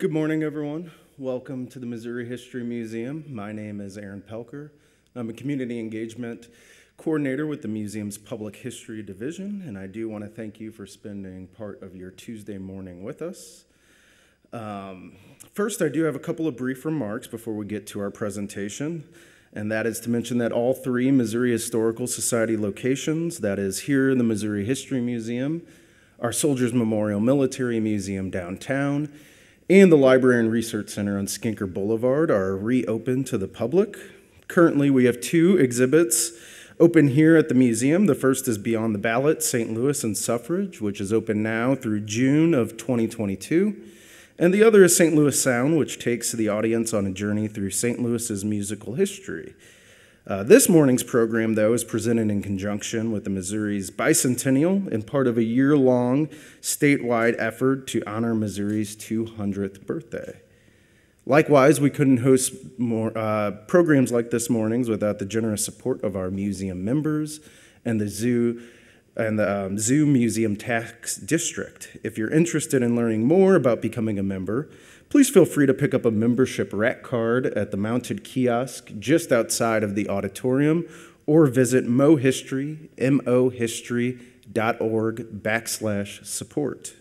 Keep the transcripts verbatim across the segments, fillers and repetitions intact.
Good morning, everyone. Welcome to the Missouri History Museum. My name is Aaron Pelker. I'm a community engagement coordinator with the museum's Public History Division, and I do want to thank you for spending part of your Tuesday morning with us. Um, first, I do have a couple of brief remarks before we get to our presentation, and that is to mention that all three Missouri Historical Society locations, that is here in the Missouri History Museum, our Soldiers Memorial Military Museum downtown, and the Library and Research Center on Skinker Boulevard, are reopened to the public. Currently, we have two exhibits open here at the museum. The first is Beyond the Ballot, Saint Louis and Suffrage, which is open now through June of twenty twenty-two. And the other is Saint Louis Sound, which takes the audience on a journey through Saint Louis's musical history. Uh, this morning's program, though, is presented in conjunction with the Missouri's bicentennial and part of a year-long statewide effort to honor Missouri's two hundredth birthday. Likewise, we couldn't host more uh, programs like this morning's without the generous support of our museum members and the zoo and the um, Zoo Museum Tax District. If you're interested in learning more about becoming a member, please feel free to pick up a membership rack card at the mounted kiosk just outside of the auditorium, or visit mohistory, M O history dot org backslash support.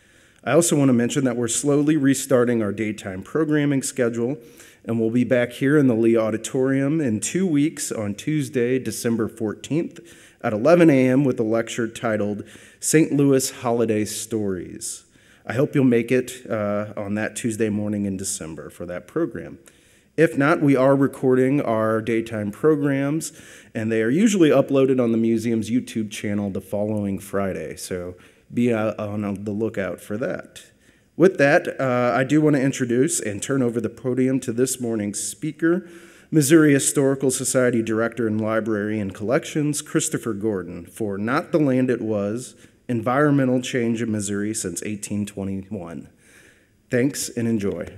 I also want to mention that we're slowly restarting our daytime programming schedule, and we'll be back here in the Lee Auditorium in two weeks on Tuesday, December fourteenth at eleven a m with a lecture titled Saint Louis Holiday Stories. I hope you'll make it uh, on that Tuesday morning in December for that program. If not, we are recording our daytime programs, and they are usually uploaded on the museum's YouTube channel the following Friday, so be uh, on the lookout for that. With that, uh, I do want to introduce and turn over the podium to this morning's speaker, Missouri Historical Society Director and Library and Collections, Christopher Gordon, for Not the Land It Was, Environmental Change in Missouri Since eighteen twenty-one. Thanks and enjoy.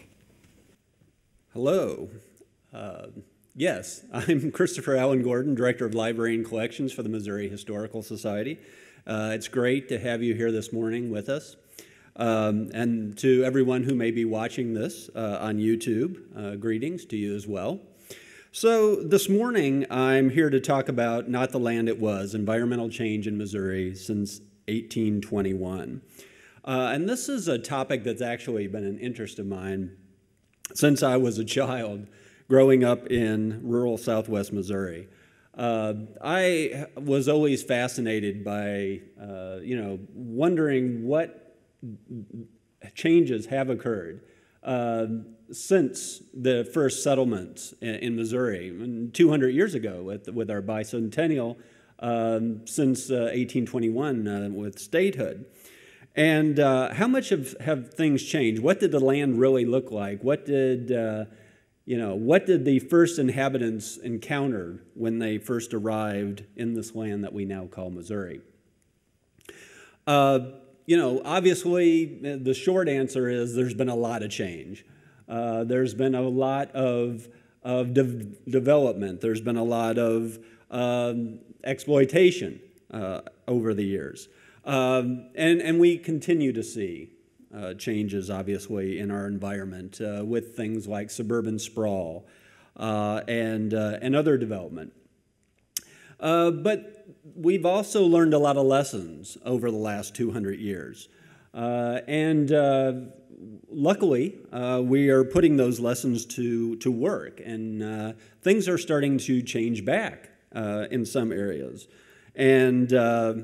Hello. Uh, yes, I'm Christopher Allen Gordon, Director of Library and Collections for the Missouri Historical Society. Uh, it's great to have you here this morning with us. Um, and to everyone who may be watching this uh, on YouTube, uh, greetings to you as well. So this morning, I'm here to talk about Not the Land It Was, Environmental Change in Missouri Since eighteen twenty-one. Uh, and this is a topic that's actually been an interest of mine since I was a child growing up in rural southwest Missouri. Uh, I was always fascinated by, uh, you know, wondering what changes have occurred uh, since the first settlements in, in Missouri two hundred years ago with, with our bicentennial, um, since uh, eighteen twenty-one uh, with statehood. And uh, how much have, have things changed? What did the land really look like? What did, uh, you know, what did the first inhabitants encounter when they first arrived in this land that we now call Missouri? Uh, You know, obviously, the short answer is there's been a lot of change. Uh, there's been a lot of, of de development. There's been a lot of um, exploitation uh, over the years. Um, and, and we continue to see uh, changes, obviously, in our environment uh, with things like suburban sprawl uh, and, uh, and other development. Uh, but we've also learned a lot of lessons over the last two hundred years. Uh, and uh, luckily, uh, we are putting those lessons to, to work. And uh, things are starting to change back uh, in some areas. And uh,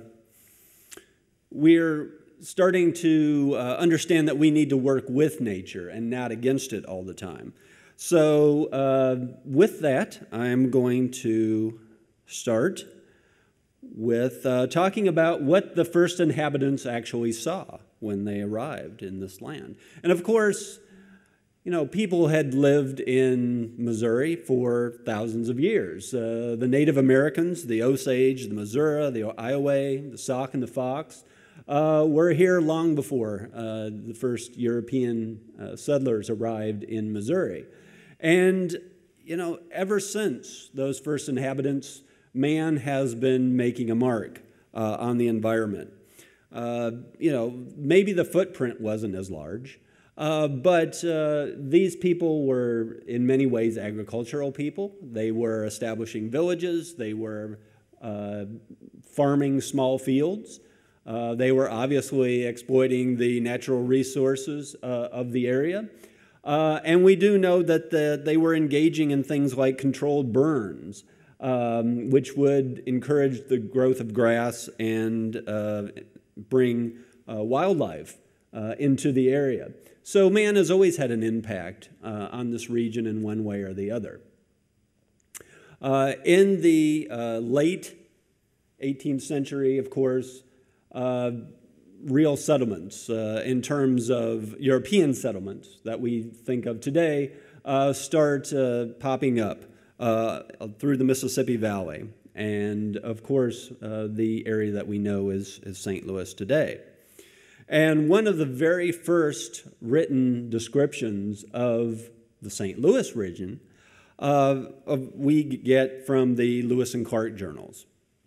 we're starting to uh, understand that we need to work with nature and not against it all the time. So uh, with that, I'm going to start with uh, talking about what the first inhabitants actually saw when they arrived in this land. And of course, you know, people had lived in Missouri for thousands of years. Uh, the Native Americans, the Osage, the Missouri, the Iowa, the Sauk, and the Fox uh, were here long before uh, the first European uh, settlers arrived in Missouri. And, you know, ever since those first inhabitants, man has been making a mark uh, on the environment. Uh, you know, maybe the footprint wasn't as large, Uh, but uh, these people were in many ways agricultural people. They were establishing villages. They were uh, farming small fields. Uh, they were obviously exploiting the natural resources uh, of the area. Uh, and we do know that the, they were engaging in things like controlled burns, um, which would encourage the growth of grass and uh, bring uh, wildlife uh, into the area. So man has always had an impact uh, on this region in one way or the other. Uh, in the uh, late eighteenth century, of course, uh, real settlements uh, in terms of European settlements that we think of today uh, start uh, popping up uh, through the Mississippi Valley. And of course, uh, the area that we know is, is Saint Louis today. And one of the very first written descriptions of the Saint Louis region uh, of, we get from the Lewis and Clark journals.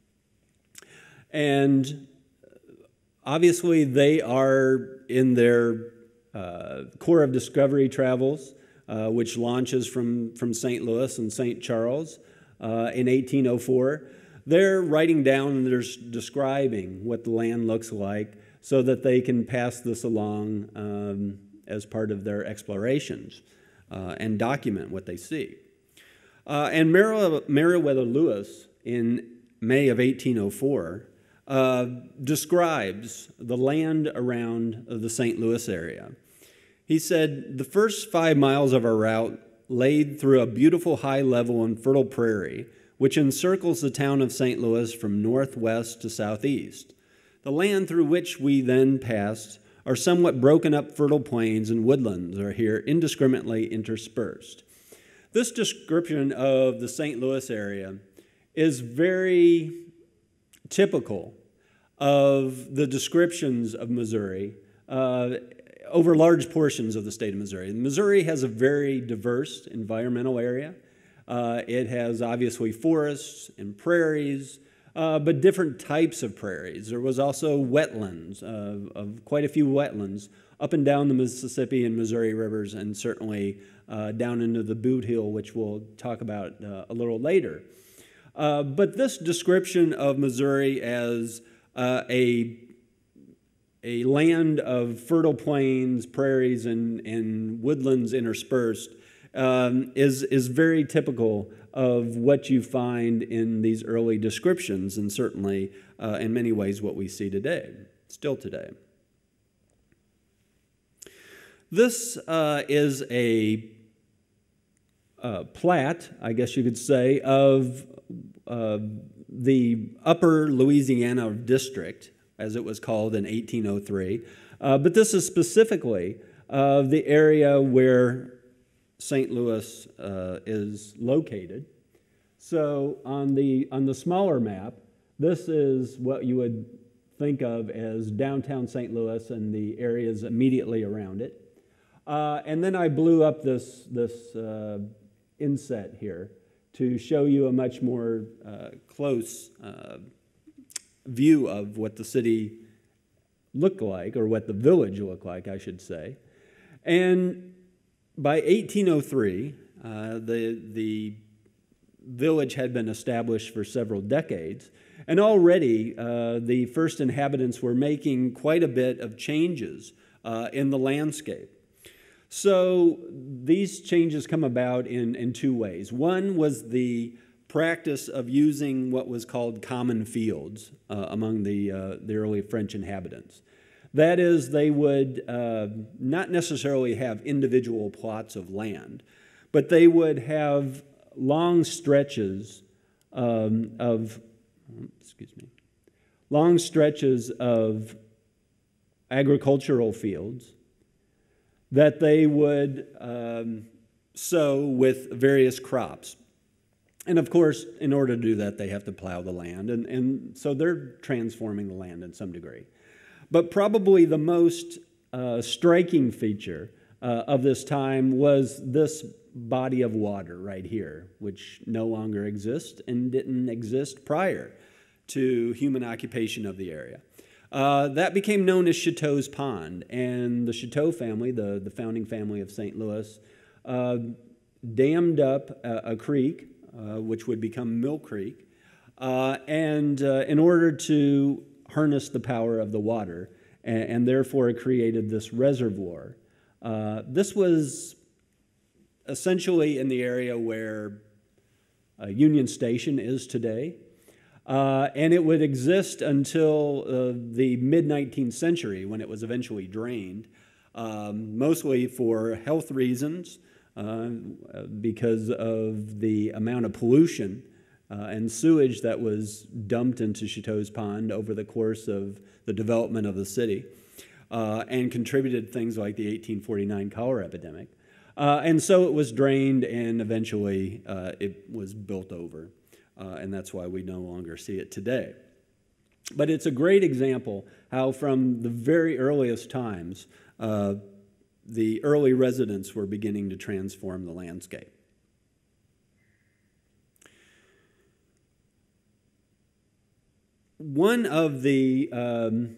And obviously, they are in their uh, Corps of Discovery travels, uh, which launches from, from Saint Louis and Saint Charles uh, in eighteen oh four. They're writing down and they're describing what the land looks like so that they can pass this along um, as part of their explorations uh, and document what they see. Uh, and Meriwether Lewis, in May of eighteen oh four, Uh, describes the land around the Saint Louis area. He said, "The first five miles of our route laid through a beautiful high level and fertile prairie, which encircles the town of Saint Louis from northwest to southeast. The land through which we then passed are somewhat broken up fertile plains, and woodlands are here indiscriminately interspersed." This description of the Saint Louis area is very typical of the descriptions of Missouri uh, over large portions of the state of Missouri. Missouri has a very diverse environmental area. Uh, it has obviously forests and prairies, uh, but different types of prairies. There was also wetlands, uh, of quite a few wetlands, up and down the Mississippi and Missouri rivers, and certainly uh, down into the Boot Hill, which we'll talk about uh, a little later. Uh, but this description of Missouri as uh, a, a land of fertile plains, prairies, and, and woodlands interspersed um, is, is very typical of what you find in these early descriptions, and certainly uh, in many ways what we see today, still today. This uh, is a uh, plat, I guess you could say, of Uh, the Upper Louisiana District, as it was called in eighteen oh three. Uh, but this is specifically uh, the area where Saint Louis uh, is located. So on the, on the smaller map, this is what you would think of as downtown Saint Louis and the areas immediately around it. Uh, and then I blew up this, this uh, inset here to show you a much more uh, close uh, view of what the city looked like, or what the village looked like, I should say. And by eighteen oh three, uh, the, the village had been established for several decades, and already uh, the first inhabitants were making quite a bit of changes uh, in the landscape. So these changes come about in, in two ways. One was the practice of using what was called common fields uh, among the, uh, the early French inhabitants. That is, they would uh, not necessarily have individual plots of land, but they would have long stretches um, of, excuse me, long stretches of agricultural fields that they would um, sow with various crops. And of course, in order to do that, they have to plow the land, and, and so they're transforming the land in some degree. But probably the most uh, striking feature uh, of this time was this body of water right here, which no longer exists and didn't exist prior to human occupation of the area. Uh, that became known as Chateau's Pond, and the Chateau family, the, the founding family of Saint Louis, uh, dammed up a, a creek, uh, which would become Mill Creek, uh, and uh, in order to harness the power of the water, and, and therefore it created this reservoir. Uh, this was essentially in the area where uh, Union Station is today. Uh, and it would exist until uh, the mid-nineteenth century when it was eventually drained, um, mostly for health reasons uh, because of the amount of pollution uh, and sewage that was dumped into Chateau's Pond over the course of the development of the city uh, and contributed things like the eighteen forty-nine cholera epidemic. Uh, and so it was drained and eventually uh, it was built over. Uh, and that's why we no longer see it today. But it's a great example how from the very earliest times, uh, the early residents were beginning to transform the landscape. One of the um,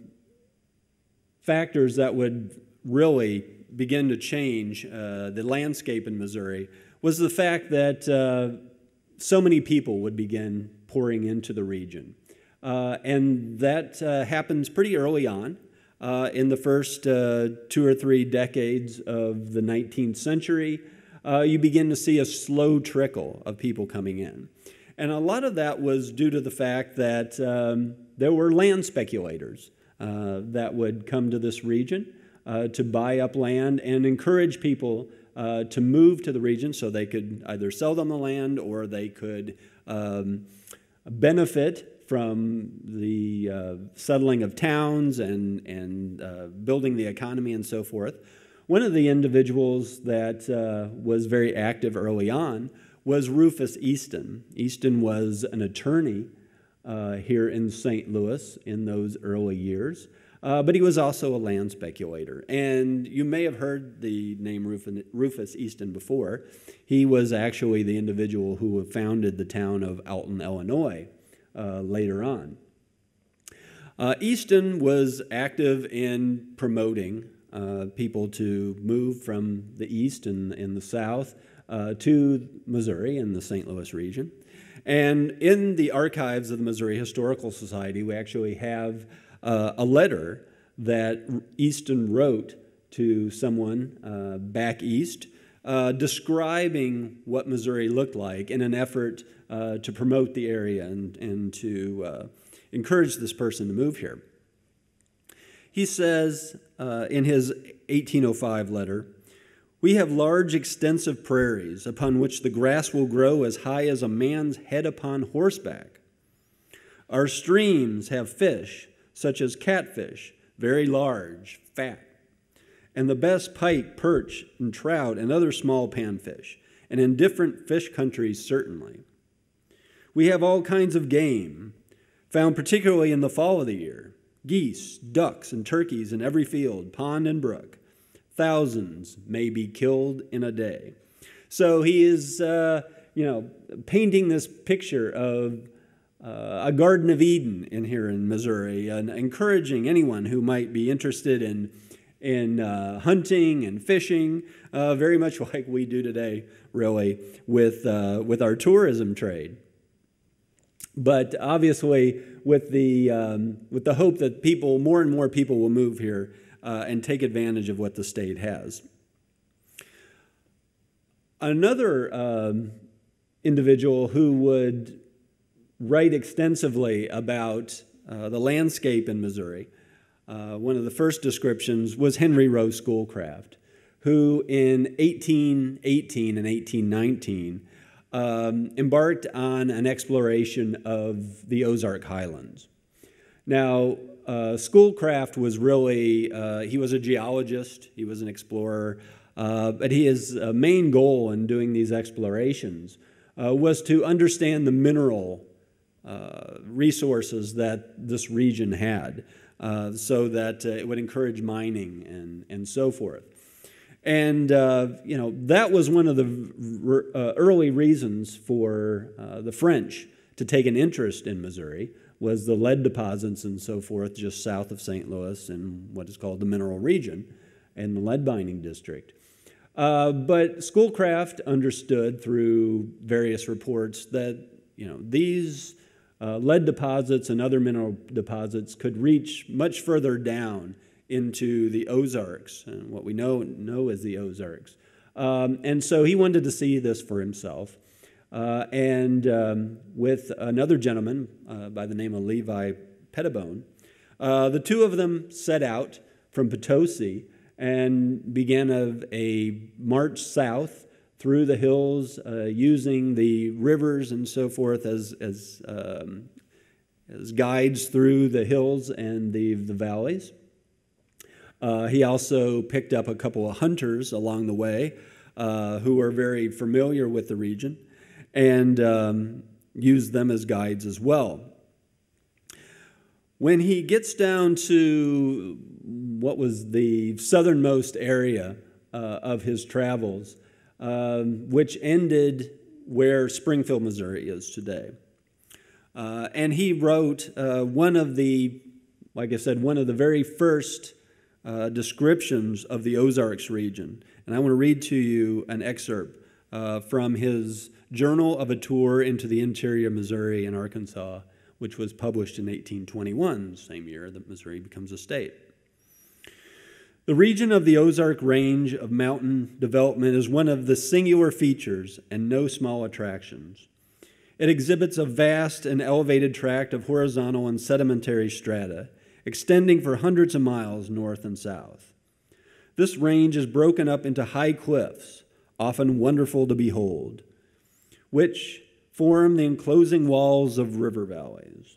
factors that would really begin to change uh, the landscape in Missouri was the fact that uh, so many people would begin pouring into the region. Uh, and that uh, happens pretty early on. Uh, in the first uh, two or three decades of the nineteenth century, uh, you begin to see a slow trickle of people coming in. And a lot of that was due to the fact that um, there were land speculators uh, that would come to this region uh, to buy up land and encourage people Uh, to move to the region so they could either sell them the land or they could um, benefit from the uh, settling of towns and, and uh, building the economy and so forth. One of the individuals that uh, was very active early on was Rufus Easton. Easton was an attorney uh, here in Saint Louis in those early years. Uh, but he was also a land speculator. And you may have heard the name Rufus Easton before. He was actually the individual who founded the town of Alton, Illinois, uh, later on. Uh, Easton was active in promoting uh, people to move from the east and, and the south uh, to Missouri in the Saint Louis region. And in the archives of the Missouri Historical Society, we actually have Uh, a letter that Easton wrote to someone uh, back east uh, describing what Missouri looked like in an effort uh, to promote the area and, and to uh, encourage this person to move here. He says uh, in his eighteen oh five letter, "We have large extensive prairies upon which the grass will grow as high as a man's head upon horseback. Our streams have fish, such as catfish, very large, fat, and the best pike, perch, and trout, and other small panfish, and in different fish countries certainly. We have all kinds of game, found particularly in the fall of the year, geese, ducks, and turkeys in every field, pond, and brook. Thousands may be killed in a day." So he is, uh, you know, painting this picture of Uh, a Garden of Eden in here in Missouri, and encouraging anyone who might be interested in, in uh, hunting and fishing, uh, very much like we do today, really, with, uh, with our tourism trade. But obviously, with the, um, with the hope that people, more and more people will move here uh, and take advantage of what the state has. Another um, individual who would write extensively about uh, the landscape in Missouri. Uh, one of the first descriptions was Henry Rowe Schoolcraft, who in eighteen eighteen and eighteen nineteen um, embarked on an exploration of the Ozark Highlands. Now, uh, Schoolcraft was really, uh, he was a geologist, he was an explorer, uh, but his uh, main goal in doing these explorations uh, was to understand the mineral Uh, resources that this region had uh, so that uh, it would encourage mining and, and so forth. And, uh, you know, that was one of the uh, early reasons for uh, the French to take an interest in Missouri, was the lead deposits and so forth just south of Saint Louis in what is called the Mineral Region and the lead mining district. Uh, but Schoolcraft understood through various reports that, you know, these uh, lead deposits and other mineral deposits could reach much further down into the Ozarks, and what we know, know as the Ozarks. Um, and so he wanted to see this for himself. Uh, and um, with another gentleman uh, by the name of Levi Pettibone, uh, the two of them set out from Potosi and began a, a march south through the hills, uh, using the rivers and so forth as, as, um, as guides through the hills and the, the valleys. Uh, he also picked up a couple of hunters along the way uh, who were very familiar with the region, and um, used them as guides as well. When he gets down to what was the southernmost area uh, of his travels, um, which ended where Springfield, Missouri is today. Uh, and he wrote uh, one of the, like I said, one of the very first uh, descriptions of the Ozarks region. And I want to read to you an excerpt uh, from his Journal of a Tour into the Interior Missouri and Arkansas, which was published in eighteen twenty-one, the same year that Missouri becomes a state. The region of the Ozark Range of mountain development is one of the singular features and no small attractions. It exhibits a vast and elevated tract of horizontal and sedimentary strata, extending for hundreds of miles north and south. This range is broken up into high cliffs, often wonderful to behold, which form the enclosing walls of river valleys.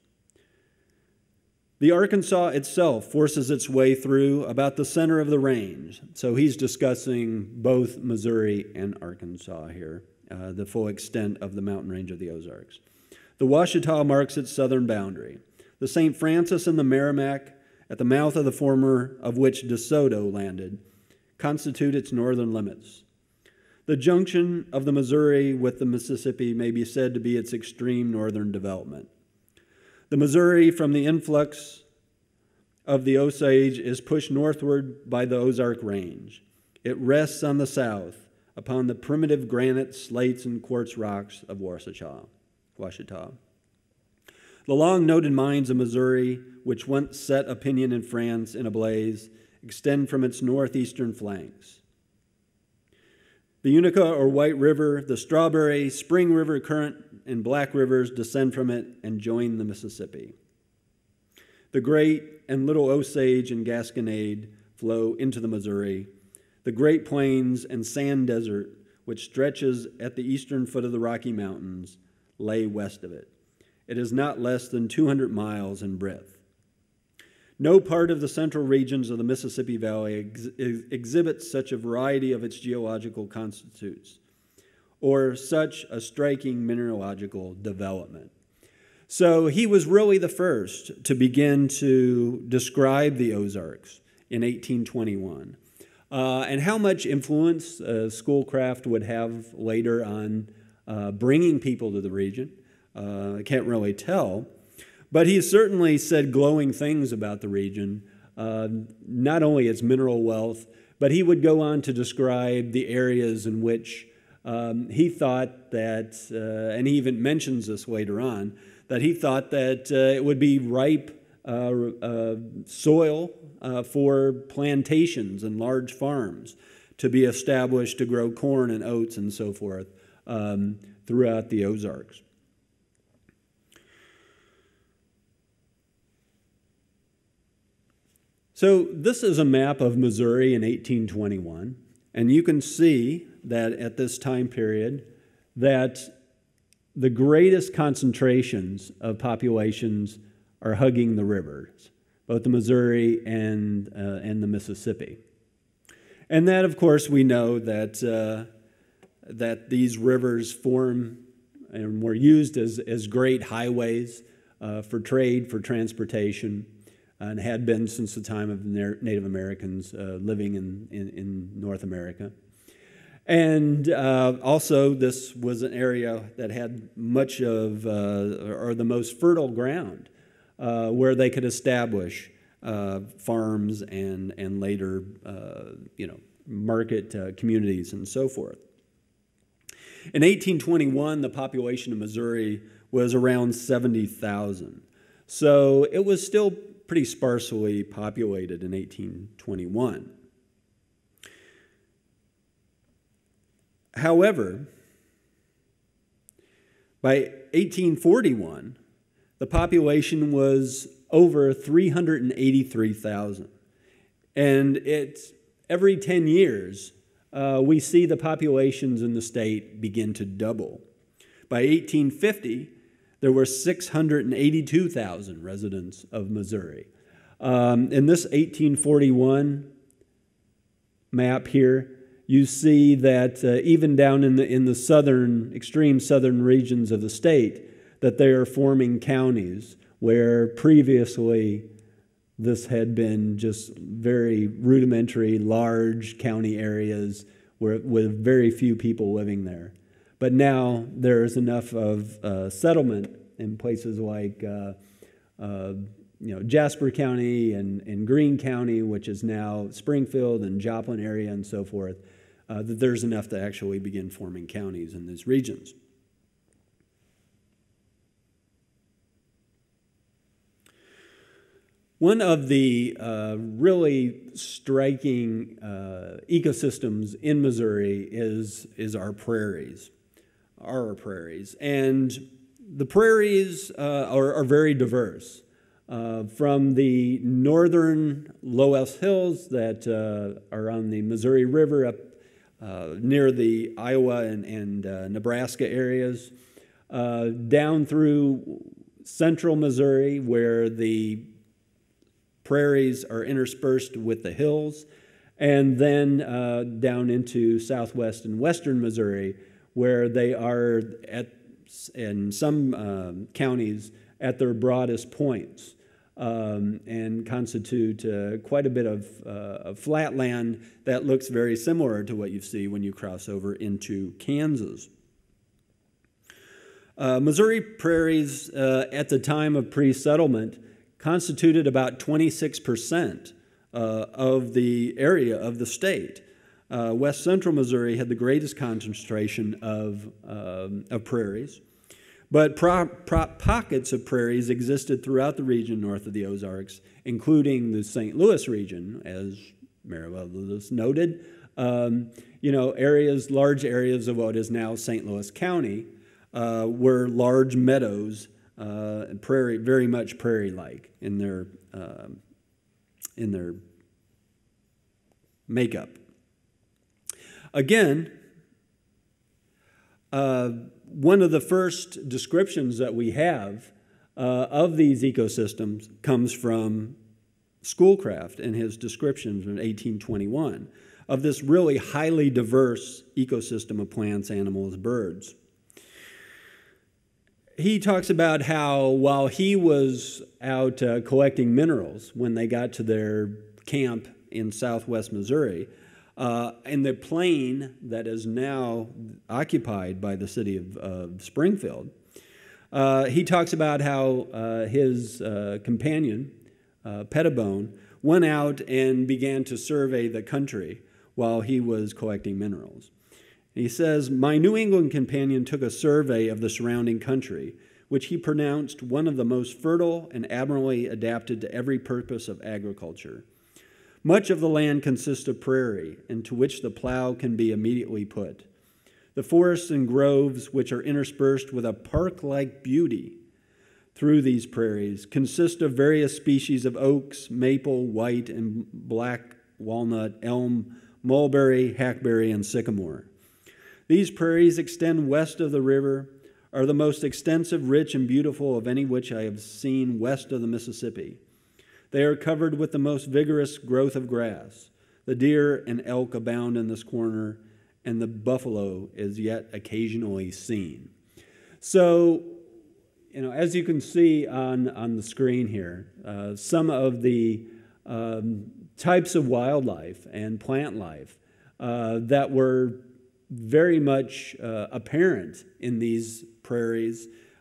The Arkansas itself forces its way through about the center of the range. So he's discussing both Missouri and Arkansas here, uh, the full extent of the mountain range of the Ozarks. The Ouachita marks its southern boundary. The Saint Francis and the Merrimack, at the mouth of the former of which DeSoto landed, constitute its northern limits. The junction of the Missouri with the Mississippi may be said to be its extreme northern development. The Missouri, from the influx of the Osage, is pushed northward by the Ozark Range. It rests on the south upon the primitive granite, slates, and quartz rocks of Ouachita. Ouachita. The long-noted mines of Missouri, which once set opinion in France in a blaze, extend from its northeastern flanks. The Unica or White River, the Strawberry, Spring River Current, and Black Rivers descend from it and join the Mississippi. The Great and Little Osage and Gasconade flow into the Missouri. The Great Plains and Sand Desert, which stretches at the eastern foot of the Rocky Mountains, lay west of it. It is not less than two hundred miles in breadth. No part of the central regions of the Mississippi Valley ex- exhibits such a variety of its geological constitutes, or such a striking mineralogical development. So he was really the first to begin to describe the Ozarks in eighteen twenty-one. Uh, and how much influence uh, Schoolcraft would have later on uh, bringing people to the region, uh, I can't really tell. But he certainly said glowing things about the region, uh, not only its mineral wealth, but he would go on to describe the areas in which um, he thought that, uh, and he even mentions this later on, that he thought that uh, it would be ripe uh, uh, soil uh, for plantations and large farms to be established to grow corn and oats and so forth um, throughout the Ozarks. So this is a map of Missouri in eighteen twenty-one, and you can see that at this time period that the greatest concentrations of populations are hugging the rivers, both the Missouri and, uh, and the Mississippi. And that, of course, we know that, uh, that these rivers form and were used as, as great highways uh, for trade, for transportation, and had been since the time of Native Americans uh, living in, in, in North America. And uh, also, this was an area that had much of, uh, or the most fertile ground uh, where they could establish uh, farms and, and later, uh, you know, market uh, communities and so forth. In eighteen twenty-one, the population of Missouri was around seventy thousand. So it was still pretty sparsely populated in eighteen twenty-one. However, by eighteen forty-one, the population was over three hundred eighty-three thousand. And it's every ten years, uh, we see the populations in the state begin to double. By eighteen fifty, there were six hundred eighty-two thousand residents of Missouri. Um, in this eighteen forty-one map here, you see that uh, even down in the, in the southern, extreme southern regions of the state, that they are forming counties where previously this had been just very rudimentary, large county areas where, with very few people living there. But now there is enough of uh, settlement in places like uh, uh, you know, Jasper County and, and Greene County, which is now Springfield and Joplin area and so forth, uh, that there's enough to actually begin forming counties in these regions. One of the uh, really striking uh, ecosystems in Missouri is, is our prairies, our prairies. And the prairies uh, are, are very diverse. Uh, from the northern Loess Hills that uh, are on the Missouri River up uh, near the Iowa and, and uh, Nebraska areas, uh, down through central Missouri where the prairies are interspersed with the hills, and then uh, down into southwest and western Missouri where they are at, in some um, counties, at their broadest points. Um, and constitute uh, quite a bit of, uh, of flat land that looks very similar to what you see when you cross over into Kansas. Uh, Missouri prairies uh, at the time of pre-settlement constituted about twenty-six percent uh, of the area of the state. Uh, West Central Missouri had the greatest concentration of, um, of prairies. But pro, pro, pockets of prairies existed throughout the region north of the Ozarks, including the Saint Louis region, as Meriwether Lewis noted. Um, you know, areas, large areas of what is now Saint Louis County uh, were large meadows, uh, prairie, very much prairie-like in their uh, in their makeup. Again. Uh, One of the first descriptions that we have uh, of these ecosystems comes from Schoolcraft in his descriptions in eighteen twenty-one of this really highly diverse ecosystem of plants, animals, birds. He talks about how while he was out uh, collecting minerals when they got to their camp in southwest Missouri, Uh, in the plain that is now occupied by the city of uh, Springfield, uh, he talks about how uh, his uh, companion, uh, Pettibone, went out and began to survey the country while he was collecting minerals. He says, "My New England companion took a survey of the surrounding country, which he pronounced one of the most fertile and admirably adapted to every purpose of agriculture. Much of the land consists of prairie, into which the plow can be immediately put. The forests and groves, which are interspersed with a park-like beauty through these prairies, consist of various species of oaks, maple, white, and black walnut, elm, mulberry, hackberry, and sycamore. These prairies extend west of the river, are the most extensive, rich, and beautiful of any which I have seen west of the Mississippi. They are covered with the most vigorous growth of grass. The deer and elk abound in this corner, and the buffalo is yet occasionally seen." So, you know, as you can see on, on the screen here, uh, some of the um, types of wildlife and plant life uh, that were very much uh, apparent in these prairies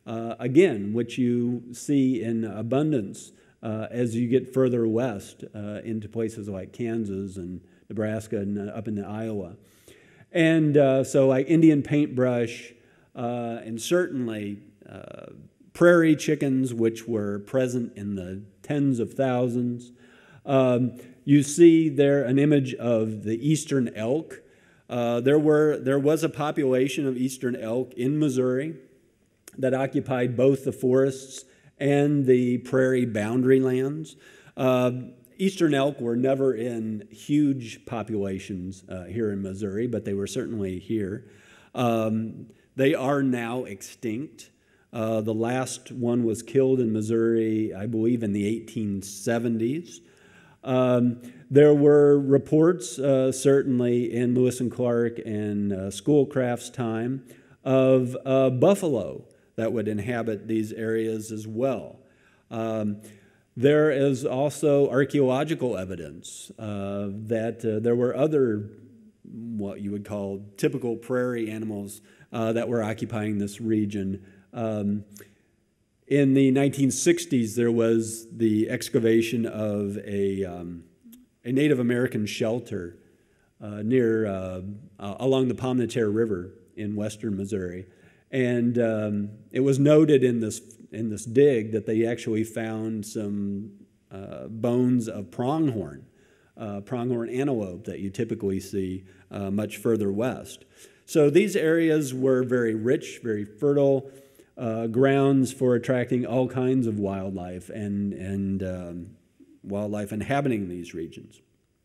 uh, again, which you see in abundance uh, as you get further west uh, into places like Kansas and Nebraska and uh, up into Iowa. And uh, so like Indian paintbrush uh, and certainly uh, prairie chickens, which were present in the tens of thousands. Um, you see there an image of the eastern elk. Uh, there were there was a population of eastern elk in Missouri that occupied both the forests and the prairie boundary lands. Uh, eastern elk were never in huge populations uh, here in Missouri, but they were certainly here. Um, they are now extinct. Uh, the last one was killed in Missouri, I believe, in the eighteen seventies. Um, there were reports, uh, certainly in Lewis and Clark and uh, Schoolcraft's time, of uh, buffalo that would inhabit these areas as well. Um, there is also archaeological evidence uh, that uh, there were other, what you would call typical prairie animals uh, that were occupying this region. Um, In the nineteen sixties, there was the excavation of a, um, a Native American shelter uh, near, uh, uh, along the Palmiteer River in western Missouri. And um, it was noted in this, in this dig that they actually found some uh, bones of pronghorn, uh, pronghorn antelope that you typically see uh, much further west. So these areas were very rich, very fertile, Uh, grounds for attracting all kinds of wildlife and, and um, wildlife inhabiting these regions.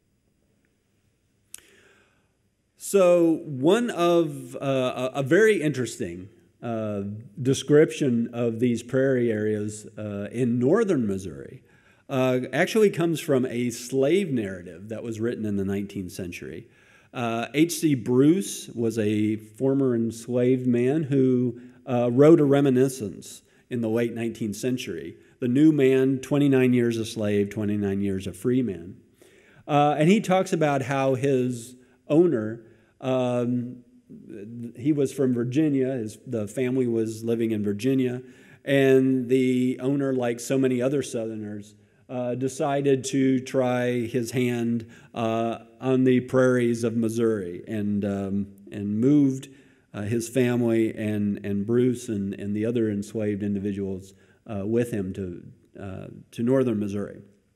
So one of uh, a very interesting uh, description of these prairie areas uh, in northern Missouri uh, actually comes from a slave narrative that was written in the nineteenth century. Uh, H C Bruce was a former enslaved man who Uh, wrote a reminiscence in the late nineteenth century. The New Man, twenty-nine years a slave, twenty-nine years a free man. Uh, and he talks about how his owner, um, he was from Virginia, his, the family was living in Virginia, and the owner, like so many other Southerners, uh, decided to try his hand uh, on the prairies of Missouri and, um, and moved Uh, his family and, and Bruce and, and the other enslaved individuals uh, with him to, uh, to northern Missouri.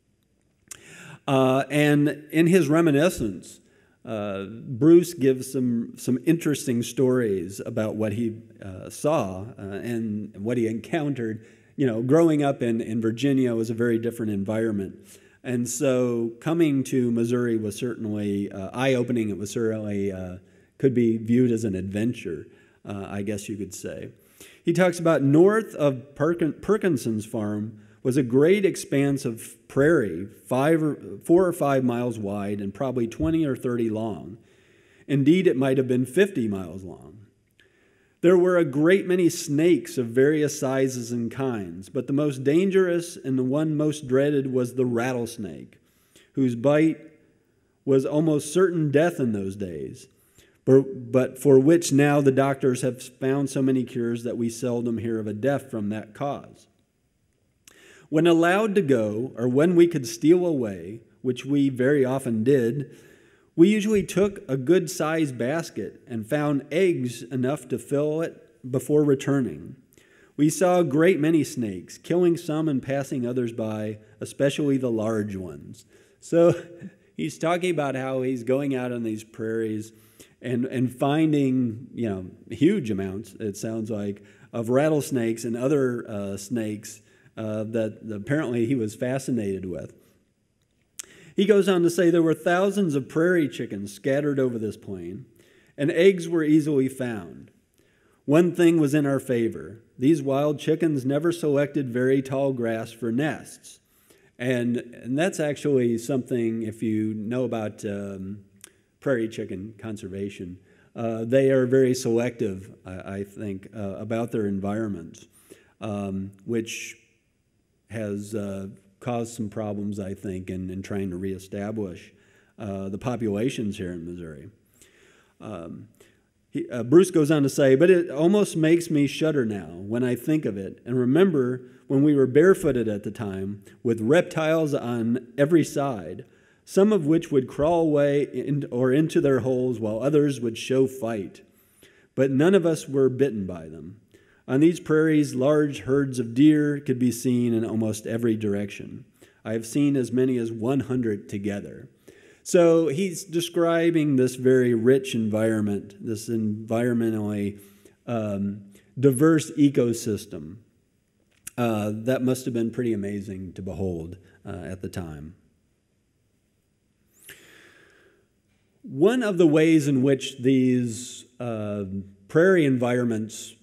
Uh, and in his reminiscence, uh, Bruce gives some, some interesting stories about what he uh, saw uh, and what he encountered. You know, growing up in, in Virginia was a very different environment. And so coming to Missouri was certainly uh, eye-opening. It was certainly uh, could be viewed as an adventure, uh, I guess you could say. He talks about north of Perkin Perkinson's farm was a great expanse of prairie, five or, four or five miles wide and probably twenty or thirty long. Indeed, it might have been fifty miles long. There were a great many snakes of various sizes and kinds, but the most dangerous and the one most dreaded was the rattlesnake, whose bite was almost certain death in those days, but for which now the doctors have found so many cures that we seldom hear of a death from that cause. When allowed to go, or when we could steal away, which we very often did, we usually took a good-sized basket and found eggs enough to fill it before returning. We saw a great many snakes, killing some and passing others by, especially the large ones. So he's talking about how he's going out on these prairies And, and finding, you know, huge amounts, it sounds like, of rattlesnakes and other uh, snakes uh, that apparently he was fascinated with. He goes on to say there were thousands of prairie chickens scattered over this plain, and eggs were easily found. One thing was in our favor. These wild chickens never selected very tall grass for nests. And, and that's actually something, if you know about Um, prairie chicken conservation. Uh, they are very selective, I, I think, uh, about their environments, um, which has uh, caused some problems, I think, in, in trying to reestablish uh, the populations here in Missouri. Um, he, uh, Bruce goes on to say, but it almost makes me shudder now when I think of it and remember when we were barefooted at the time with reptiles on every side, some of which would crawl away in, or into their holes while others would show fight. But none of us were bitten by them. On these prairies, large herds of deer could be seen in almost every direction. I have seen as many as one hundred together. So he's describing this very rich environment, this environmentally um, diverse ecosystem. Uh, that must have been pretty amazing to behold uh, at the time. One of the ways in which these uh, prairie environments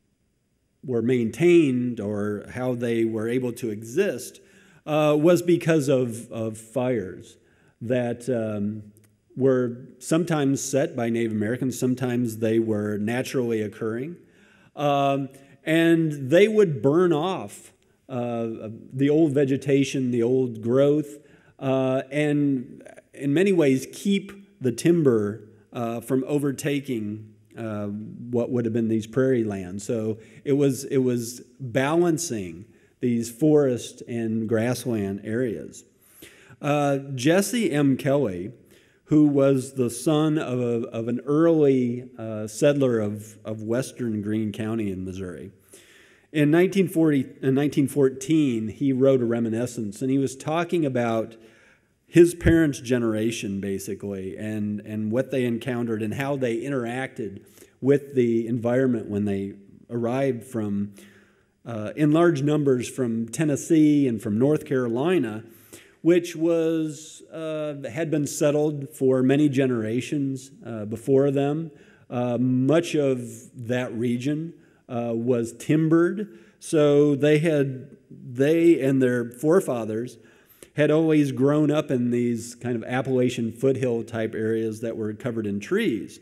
were maintained or how they were able to exist uh, was because of, of fires that um, were sometimes set by Native Americans, sometimes they were naturally occurring. Um, And they would burn off uh, the old vegetation, the old growth, uh, and in many ways keep the timber uh, from overtaking uh, what would have been these prairie lands. So it was, it was balancing these forest and grassland areas. Uh, Jesse M. Kelly, who was the son of, a, of an early uh, settler of, of western Greene County in Missouri. In nineteen forty, in nineteen fourteen, he wrote a reminiscence, and he was talking about his parents' generation, basically, and, and what they encountered and how they interacted with the environment when they arrived from, uh, in large numbers from Tennessee and from North Carolina, which was uh, had been settled for many generations uh, before them. Uh, much of that region uh, was timbered, so they had they and their forefathers had always grown up in these kind of Appalachian foothill type areas that were covered in trees.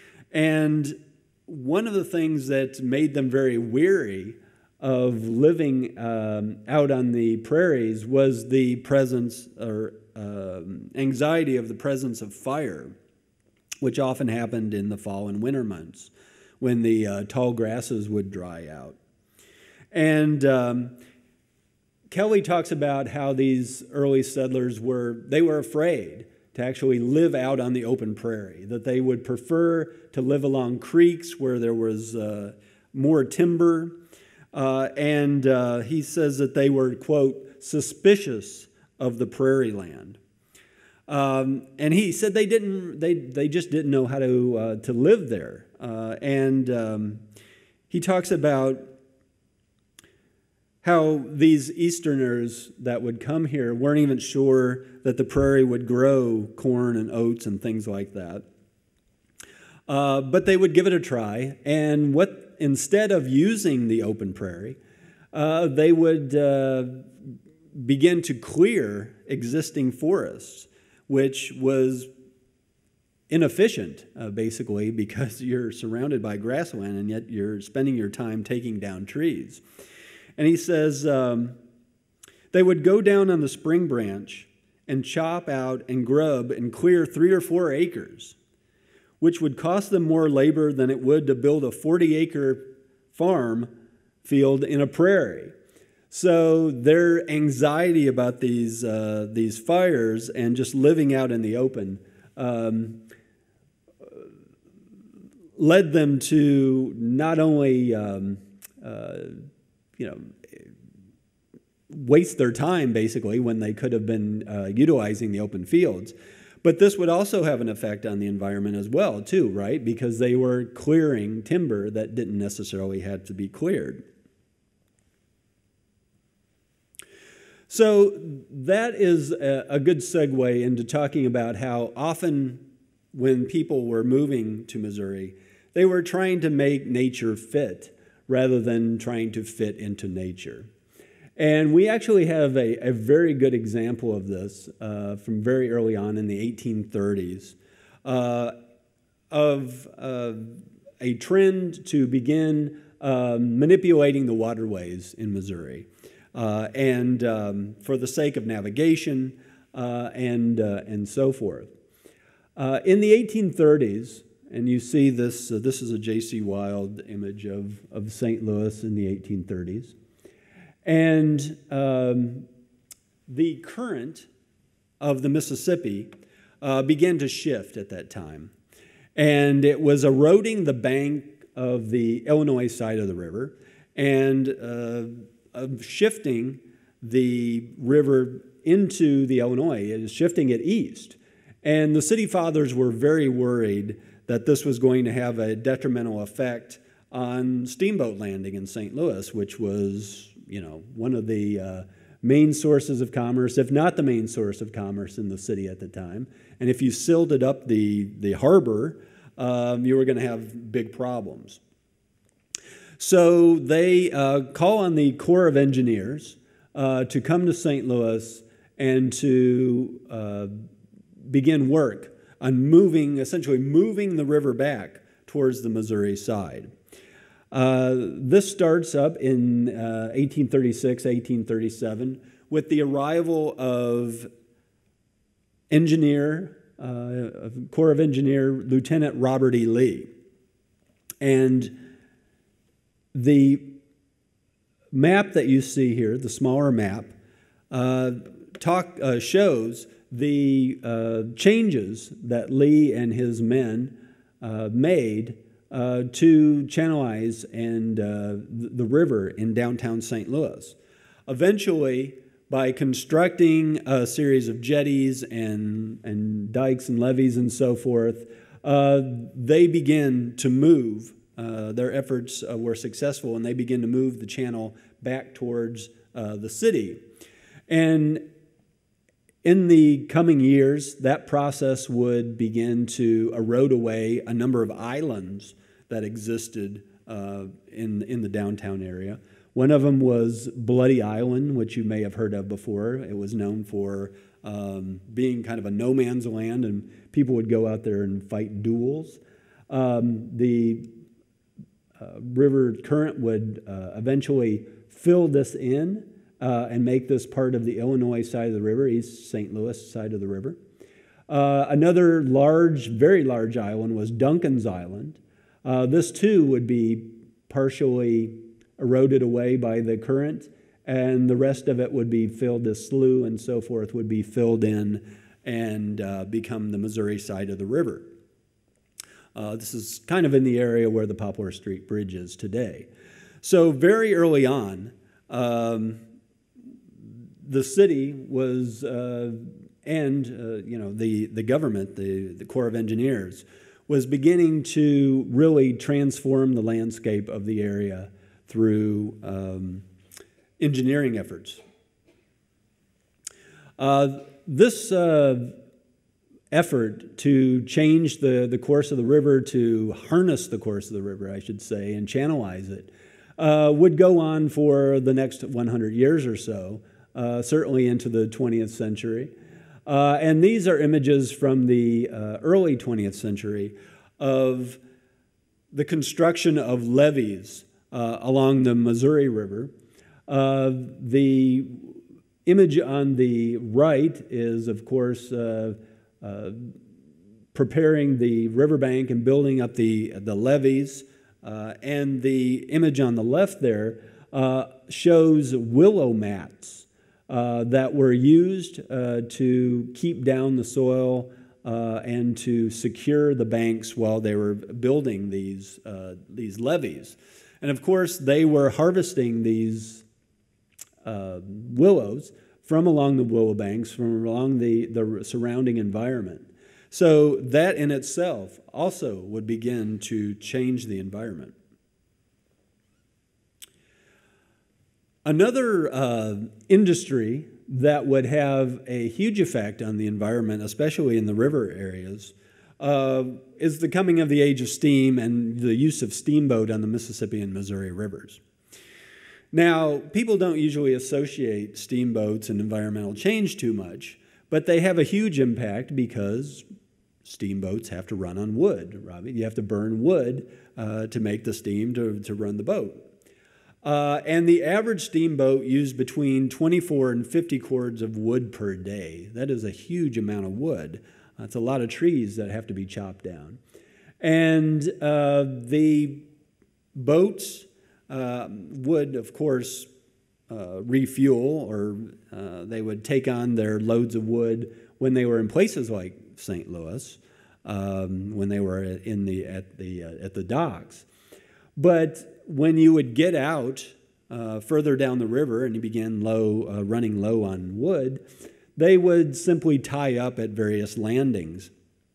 And one of the things that made them very weary of living um, out on the prairies was the presence or uh, anxiety of the presence of fire, which often happened in the fall and winter months when the uh, tall grasses would dry out. And um, Kelly talks about how these early settlers were, they were afraid to actually live out on the open prairie, that they would prefer to live along creeks where there was uh, more timber. Uh, and uh, he says that they were, quote, suspicious of the prairie land. Um, and he said they didn't, they, they just didn't know how to, uh, to live there. Uh, and um, he talks about how these Easterners that would come here weren't even sure that the prairie would grow corn and oats and things like that. Uh, but they would give it a try, and what instead of using the open prairie, uh, they would uh, begin to clear existing forests, which was inefficient, uh, basically, because you're surrounded by grassland, and yet you're spending your time taking down trees. And he says um, they would go down on the spring branch and chop out and grub and clear three or four acres, which would cost them more labor than it would to build a forty-acre farm field in a prairie. So their anxiety about these, uh, these fires and just living out in the open um, led them to not only um, uh, you know, waste their time, basically, when they could have been uh, utilizing the open fields. But this would also have an effect on the environment as well, too, right? Because they were clearing timber that didn't necessarily have to be cleared. So that is a, a good segue into talking about how often when people were moving to Missouri, they were trying to make nature fit rather than trying to fit into nature. And we actually have a, a very good example of this uh, from very early on in the eighteen thirties uh, of uh, a trend to begin uh, manipulating the waterways in Missouri. Uh, and um, for the sake of navigation uh, and, uh, and so forth. Uh, in the eighteen thirties, and you see this, uh, this is a J C Wild image of, of Saint Louis in the eighteen thirties. And um, the current of the Mississippi uh, began to shift at that time. And it was eroding the bank of the Illinois side of the river and uh, uh, shifting the river into the Illinois. It is shifting it east. And the city fathers were very worried that this was going to have a detrimental effect on steamboat landing in Saint Louis, which was, you know, one of the uh, main sources of commerce, if not the main source of commerce in the city at the time. And if you silted up the, the harbor, um, you were going to have big problems. So they uh, call on the Corps of Engineers uh, to come to Saint Louis and to uh, begin work on moving, essentially moving the river back towards the Missouri side. Uh, this starts up in uh, eighteen thirty-six, eighteen thirty-seven with the arrival of engineer, uh, Corps of Engineer Lieutenant Robert E. Lee. And the map that you see here, the smaller map, uh, talk, uh, shows the uh, changes that Lee and his men uh, made uh, to channelize and uh, the river in downtown Saint Louis. Eventually, by constructing a series of jetties and, and dikes and levees and so forth, uh, they begin to move. Uh, their efforts uh, were successful, and they begin to move the channel back towards uh, the city. And in the coming years, that process would begin to erode away a number of islands that existed uh, in, in the downtown area. One of them was Bloody Island, which you may have heard of before. It was known for um, being kind of a no man's land, and people would go out there and fight duels. Um, the uh, river current would uh, eventually fill this in uh, and make this part of the Illinois side of the river, East Saint Louis side of the river. Uh, another large, very large island was Duncan's Island. Uh, this too would be partially eroded away by the current, and the rest of it would be filled, the slough and so forth would be filled in and uh, become the Missouri side of the river. Uh, this is kind of in the area where the Poplar Street Bridge is today. So very early on, um, the city was, uh, and uh, you know, the, the government, the, the Corps of Engineers, was beginning to really transform the landscape of the area through um, engineering efforts. Uh, this uh, effort to change the, the course of the river, to harness the course of the river, I should say, and channelize it, uh, would go on for the next one hundred years or so, uh, certainly into the twentieth century. Uh, and these are images from the uh, early twentieth century of the construction of levees Uh, along the Missouri River. Uh, the image on the right is, of course, uh, uh, preparing the riverbank and building up the, the levees. Uh, and the image on the left there uh, shows willow mats uh, that were used uh, to keep down the soil uh, and to secure the banks while they were building these, uh, these levees. And of course, they were harvesting these uh, willows from along the willow banks, from along the, the surrounding environment. So that in itself also would begin to change the environment. Another uh, industry that would have a huge effect on the environment, especially in the river areas, Uh, is the coming of the age of steam and the use of steamboat on the Mississippi and Missouri rivers. Now, people don't usually associate steamboats and environmental change too much, but they have a huge impact because steamboats have to run on wood, Robbie. You have to burn wood uh, to make the steam to, to run the boat. Uh, and the average steamboat used between twenty-four and fifty cords of wood per day. That is a huge amount of wood. That's a lot of trees that have to be chopped down. And uh, the boats uh, would, of course, uh, refuel, or uh, they would take on their loads of wood when they were in places like Saint Louis, um, when they were in the at the uh, at the docks. But when you would get out uh, further down the river and you began low, uh, running low on wood, they would simply tie up at various landings.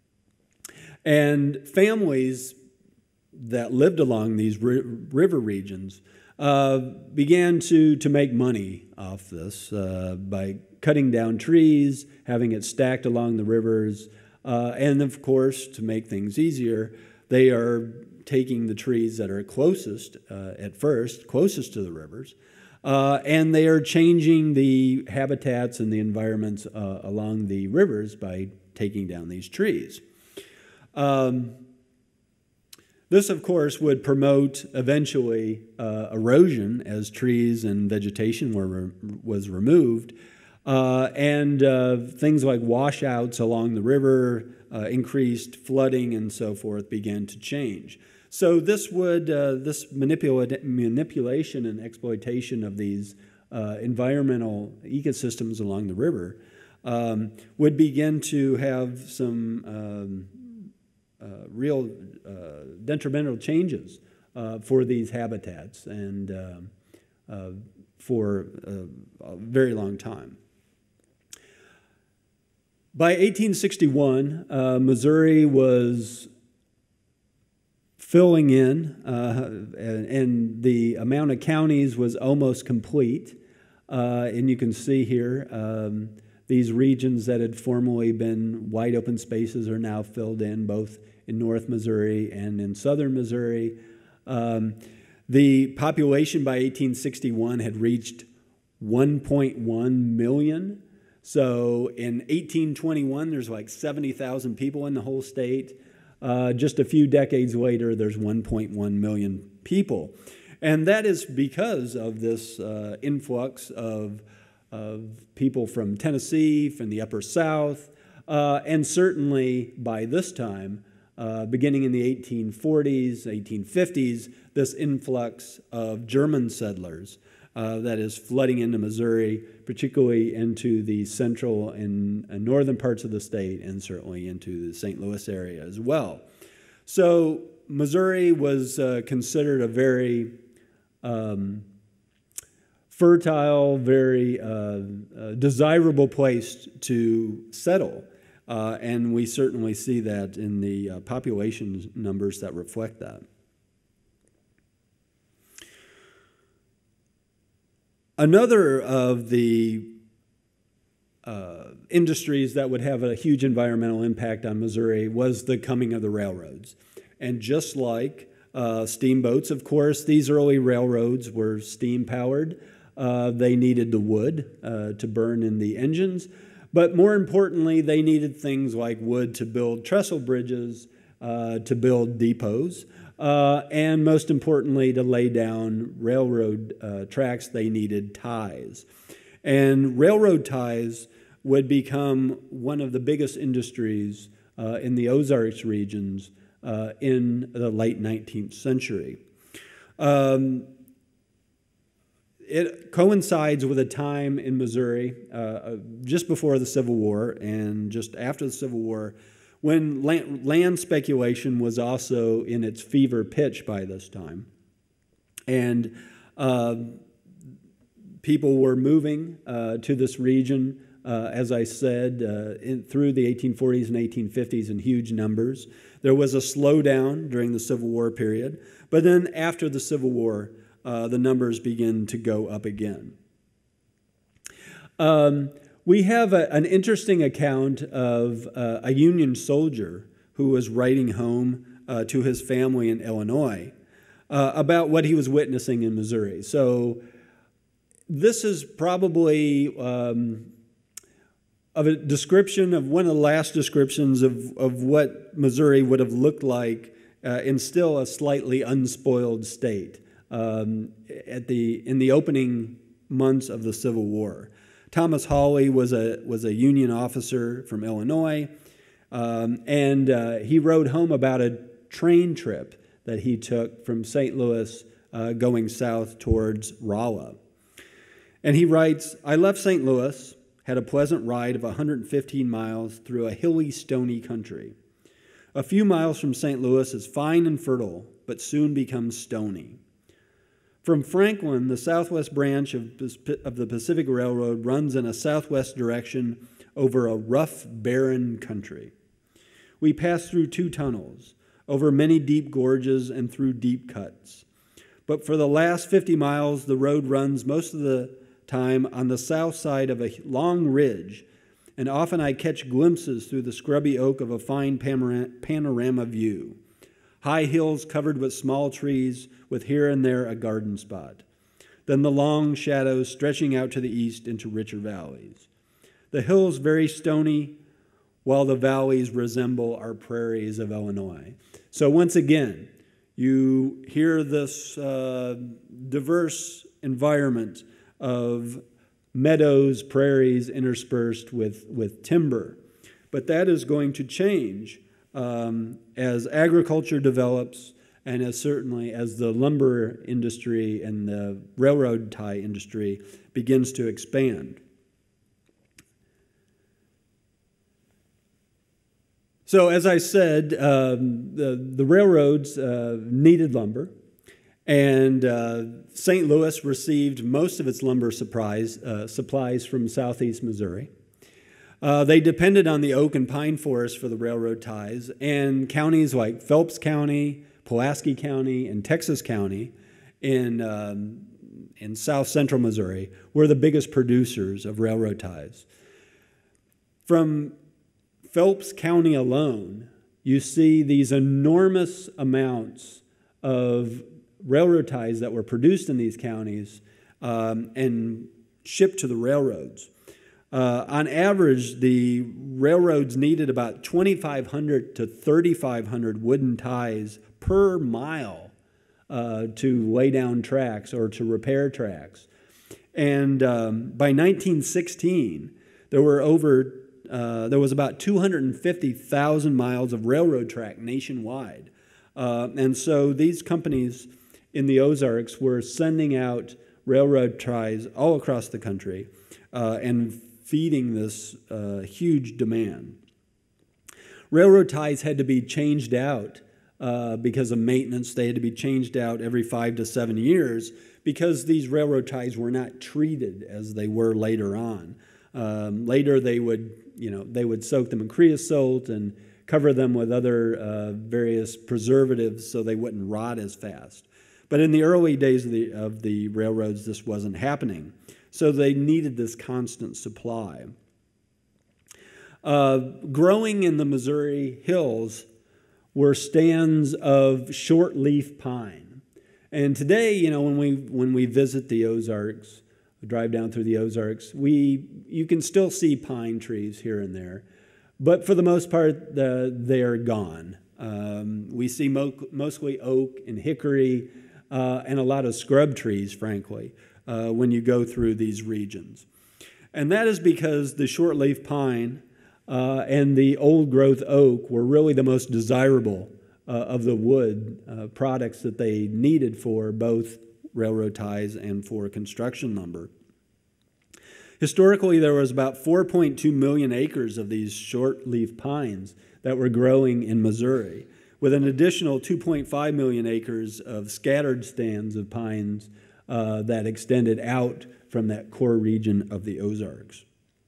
And families that lived along these ri- river regions uh, began to, to make money off this uh, by cutting down trees, having it stacked along the rivers, uh, and of course, to make things easier, they are taking the trees that are closest uh, at first, closest to the rivers, uh, and they are changing the habitats and the environments uh, along the rivers by taking down these trees. Um, this, of course, would promote eventually uh, erosion as trees and vegetation were re- was removed, uh, and uh, things like washouts along the river, uh, increased flooding, and so forth began to change. So this would uh, this manipula- manipulation and exploitation of these uh, environmental ecosystems along the river um, would begin to have some um, uh, real uh, detrimental changes uh, for these habitats and uh, uh, for uh, a very long time. By eighteen sixty-one, uh, Missouri was filling in, uh, and, and the amount of counties was almost complete. Uh, and you can see here, um, these regions that had formerly been wide open spaces are now filled in, both in North Missouri and in Southern Missouri. Um, the population by eighteen sixty-one had reached one point one million. So in eighteen twenty-one, there's like seventy thousand people in the whole state. Uh, just a few decades later, there's one point one million people. And that is because of this uh, influx of, of people from Tennessee, from the Upper South, uh, and certainly by this time, uh, beginning in the eighteen forties, eighteen fifties, this influx of German settlers uh, that is flooding into Missouri, particularly into the central and northern parts of the state, and certainly into the Saint Louis area as well. So Missouri was uh, considered a very um, fertile, very uh, uh, desirable place to settle. Uh, and we certainly see that in the uh, population numbers that reflect that. Another of the uh, industries that would have a huge environmental impact on Missouri was the coming of the railroads. And just like uh, steamboats, of course, these early railroads were steam-powered. Uh, they needed the wood uh, to burn in the engines. But more importantly, they needed things like wood to build trestle bridges, uh, to build depots, Uh, and most importantly, to lay down railroad uh, tracks, they needed ties. And railroad ties would become one of the biggest industries uh, in the Ozarks regions uh, in the late nineteenth century. Um, it coincides with a time in Missouri, uh, just before the Civil War and just after the Civil War, when land, land speculation was also in its fever pitch by this time. And uh, people were moving uh, to this region, uh, as I said, uh, in, through the eighteen forties and eighteen fifties in huge numbers. There was a slowdown during the Civil War period, but then after the Civil War, uh, the numbers begin to go up again. Um, We have a, an interesting account of uh, a Union soldier who was writing home uh, to his family in Illinois uh, about what he was witnessing in Missouri. So this is probably um, of a description of one of the last descriptions of, of what Missouri would have looked like uh, in still a slightly unspoiled state um, at the in the opening months of the Civil War. Thomas Hawley was a was a Union officer from Illinois, um, and uh, he wrote home about a train trip that he took from Saint Louis uh, going south towards Rolla. And he writes, "I left Saint Louis, had a pleasant ride of one hundred fifteen miles through a hilly, stony country. A few miles from Saint Louis is fine and fertile, but soon becomes stony. From Franklin, the southwest branch of, of the Pacific Railroad runs in a southwest direction over a rough, barren country. We pass through two tunnels, over many deep gorges and through deep cuts. But for the last fifty miles, the road runs most of the time on the south side of a long ridge, and often I catch glimpses through the scrubby oak of a fine panorama view. High hills covered with small trees, with here and there a garden spot. Then the long shadows stretching out to the east into richer valleys. The hills very stony, while the valleys resemble our prairies of Illinois." So once again, you hear this uh, diverse environment of meadows, prairies interspersed with, with timber. But that is going to change um, as agriculture develops and as certainly as the lumber industry and the railroad tie industry begins to expand. So as I said, um, the, the railroads uh, needed lumber. And uh, Saint Louis received most of its lumber supplies, uh, supplies from southeast Missouri. Uh, they depended on the oak and pine forests for the railroad ties, and counties like Phelps County, Pulaski County, and Texas County in, um, in south central Missouri were the biggest producers of railroad ties. From Phelps County alone, you see these enormous amounts of railroad ties that were produced in these counties um, and shipped to the railroads. Uh, on average, the railroads needed about twenty-five hundred to thirty-five hundred wooden ties per mile uh, to lay down tracks or to repair tracks. And um, by nineteen sixteen, there were over uh, there was about two hundred fifty thousand miles of railroad track nationwide. Uh, and so these companies in the Ozarks were sending out railroad ties all across the country uh, and feeding this uh, huge demand. Railroad ties had to be changed out uh, because of maintenance. They had to be changed out every five to seven years because these railroad ties were not treated as they were later on. Um, later, they would, you know, they would soak them in creosote and cover them with other uh, various preservatives so they wouldn't rot as fast. But in the early days of the, of the railroads, this wasn't happening. So they needed this constant supply. Uh, growing in the Missouri hills were stands of short-leaf pine. And today, you know, when we, when we visit the Ozarks, we drive down through the Ozarks, we, you can still see pine trees here and there. But for the most part, the, they are gone. Um, we see mo- mostly oak and hickory, Uh, and a lot of scrub trees, frankly, uh, when you go through these regions. And that is because the short-leaf pine uh, and the old-growth oak were really the most desirable uh, of the wood uh, products that they needed for both railroad ties and for construction lumber. Historically, there was about four point two million acres of these short-leaf pines that were growing in Missouri, with an additional two point five million acres of scattered stands of pines uh, that extended out from that core region of the Ozarks.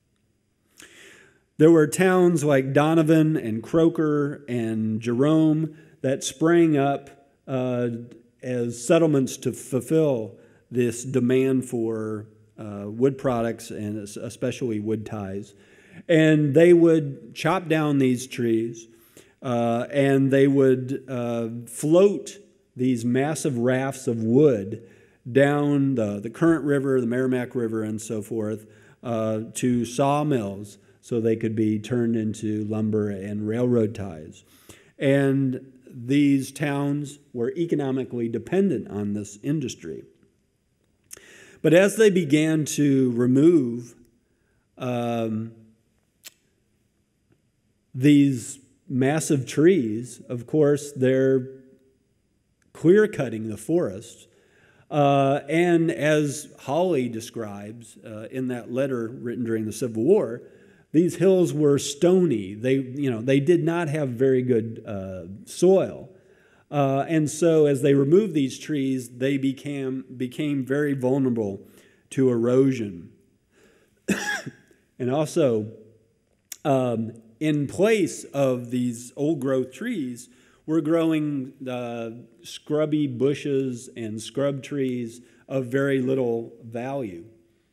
There were towns like Donovan and Croker and Jerome that sprang up uh, as settlements to fulfill this demand for uh, wood products and especially wood ties. And they would chop down these trees Uh, and they would uh, float these massive rafts of wood down the, the Current River, the Merrimack River, and so forth, uh, to sawmills so they could be turned into lumber and railroad ties. And these towns were economically dependent on this industry. But as they began to remove um, these massive trees, of course, they're clear-cutting the forest. Uh, and as Hawley describes uh, in that letter written during the Civil War, these hills were stony. They, you know, they did not have very good uh, soil. Uh, and so as they removed these trees, they became, became very vulnerable to erosion. And also, um, in place of these old-growth trees, we're growing uh, scrubby bushes and scrub trees of very little value.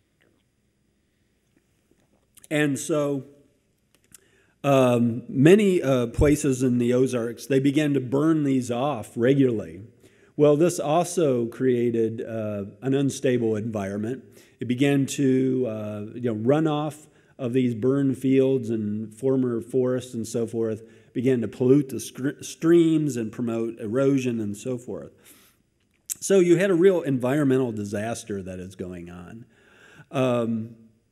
And so um, many uh, places in the Ozarks, they began to burn these off regularly. Well, this also created uh, an unstable environment. It began to uh, you know, runoff of these burned fields and former forests and so forth began to pollute the st- streams and promote erosion and so forth. So you had a real environmental disaster that is going on. Um,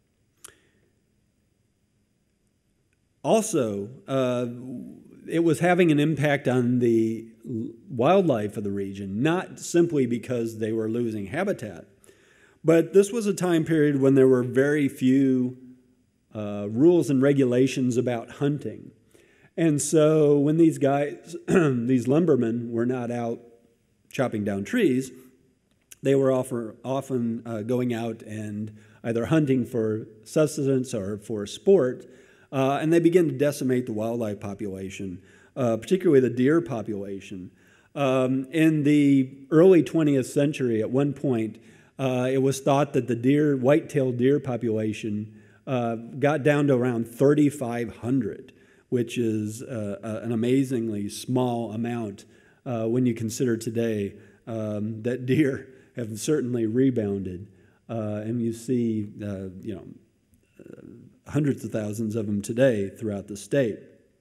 also, uh, it was having an impact on the wildlife of the region, not simply because they were losing habitat, but this was a time period when there were very few uh, rules and regulations about hunting. And so when these guys, these lumbermen, were not out chopping down trees, they were often, often uh, going out and either hunting for sustenance or for sport, uh, and they began to decimate the wildlife population, uh, particularly the deer population. Um, in the early twentieth century, at one point, uh, it was thought that the deer, white-tailed deer population uh, got down to around thirty-five hundred. Which is uh, an amazingly small amount uh, when you consider today um, that deer have certainly rebounded. Uh, and you see, uh, you know, uh, hundreds of thousands of them today throughout the state.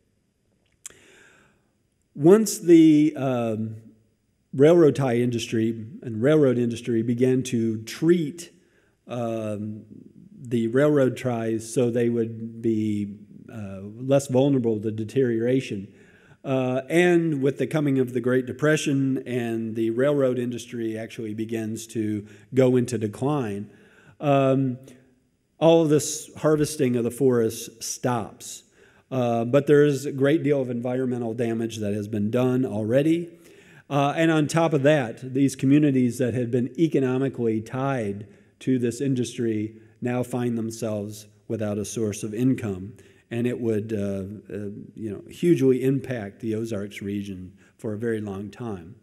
Once the um, railroad tie industry and railroad industry began to treat um, the railroad ties so they would be Uh, less vulnerable to deterioration. Uh, and with the coming of the Great Depression and the railroad industry actually begins to go into decline, um, all of this harvesting of the forest stops. Uh, but there is a great deal of environmental damage that has been done already. Uh, and on top of that, these communities that had been economically tied to this industry now find themselves without a source of income. And it would uh, uh, you know, hugely impact the Ozarks region for a very long time.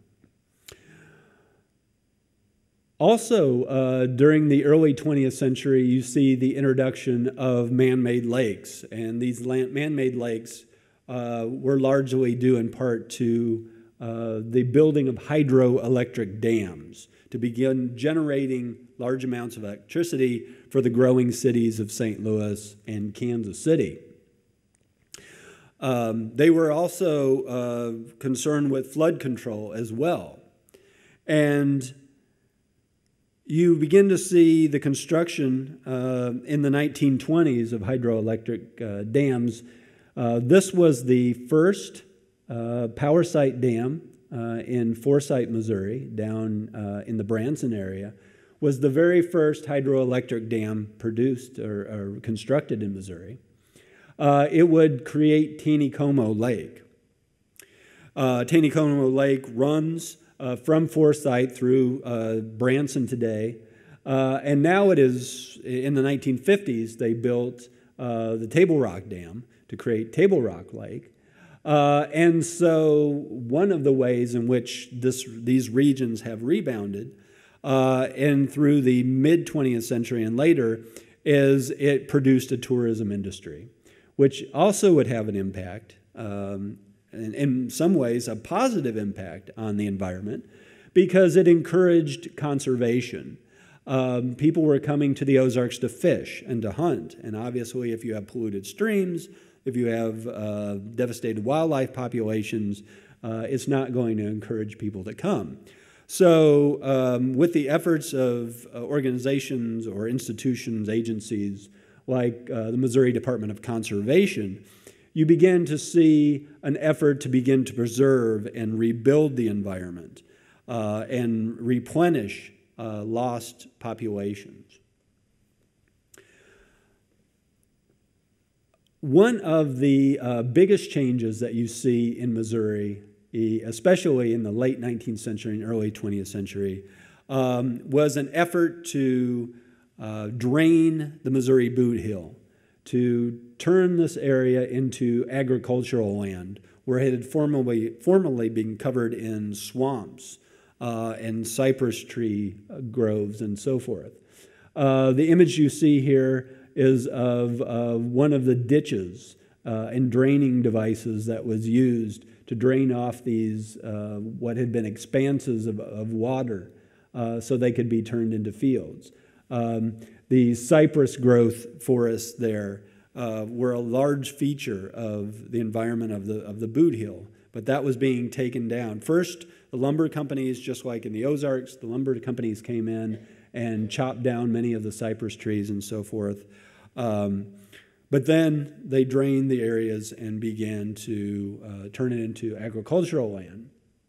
Also, uh, during the early twentieth century, you see the introduction of man-made lakes. And these land- man-made lakes uh, were largely due in part to uh, the building of hydroelectric dams to begin generating large amounts of electricity for the growing cities of Saint Louis and Kansas City. Um, they were also uh, concerned with flood control as well. And you begin to see the construction uh, in the nineteen twenties of hydroelectric uh, dams. Uh, this was the first uh, power site dam uh, in Forsyth, Missouri, down uh, in the Branson area, was the very first hydroelectric dam produced or, or constructed in Missouri. Uh, it would create Taneycomo Lake. Uh, Taneycomo Lake runs uh, from Forsyth through uh, Branson today. Uh, and now it is, in the nineteen fifties, they built uh, the Table Rock Dam to create Table Rock Lake. Uh, and so one of the ways in which this, these regions have rebounded, uh, and through the mid-twentieth century and later, is it produced a tourism industry, which also would have an impact, um, and in some ways a positive impact on the environment, because it encouraged conservation. Um, people were coming to the Ozarks to fish and to hunt, and obviously if you have polluted streams, if you have uh, devastated wildlife populations, uh, it's not going to encourage people to come. So um, with the efforts of uh, organizations or institutions, agencies, like uh, the Missouri Department of Conservation, you begin to see an effort to begin to preserve and rebuild the environment uh, and replenish uh, lost populations. One of the uh, biggest changes that you see in Missouri, especially in the late nineteenth century and early twentieth century, um, was an effort to uh, drain the Missouri Boot Hill, to turn this area into agricultural land where it had formerly, formerly been covered in swamps uh, and cypress tree groves and so forth. Uh, the image you see here is of uh, one of the ditches uh, and draining devices that was used to drain off these, uh, what had been expanses of, of water uh, so they could be turned into fields. Um, the cypress growth forests there uh, were a large feature of the environment of the, of the Boot Hill, but that was being taken down. First, the lumber companies, just like in the Ozarks, the lumber companies came in and chopped down many of the cypress trees and so forth. Um, but then they drained the areas and began to uh, turn it into agricultural land.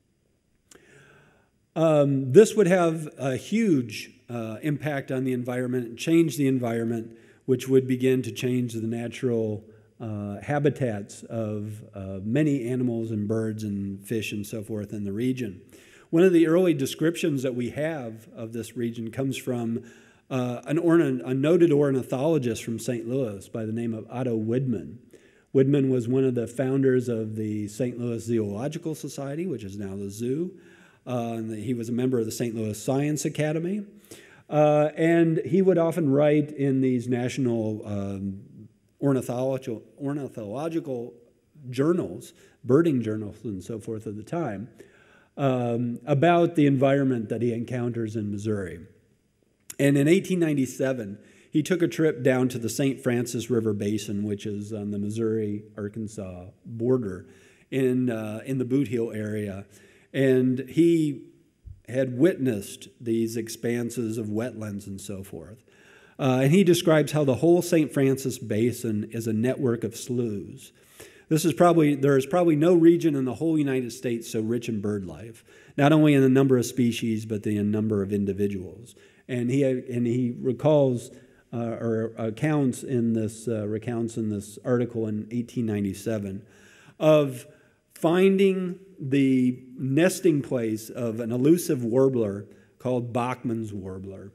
Um, this would have a huge uh, impact on the environment and change the environment, which would begin to change the natural uh, habitats of uh, many animals and birds and fish and so forth in the region. One of the early descriptions that we have of this region comes from uh, an orna- a noted ornithologist from Saint Louis by the name of Otto Woodman. Woodman was one of the founders of the Saint Louis Zoological Society, which is now the zoo. Uh, and he was a member of the Saint Louis Science Academy. Uh, and he would often write in these national um, ornithological, ornithological journals, birding journals and so forth of the time, um, about the environment that he encounters in Missouri. And in eighteen ninety-seven, he took a trip down to the Saint Francis River Basin, which is on the Missouri-Arkansas border in, uh, in the Boot Hill area. And he had witnessed these expanses of wetlands and so forth. Uh, and he describes how the whole Saint Francis Basin is a network of sloughs. This is probably, there is probably no region in the whole United States so rich in bird life, not only in the number of species, but the number of individuals. And he, and he recalls uh, or accounts in this, uh, recounts in this article in eighteen ninety-seven of finding the nesting place of an elusive warbler called Bachman's warbler.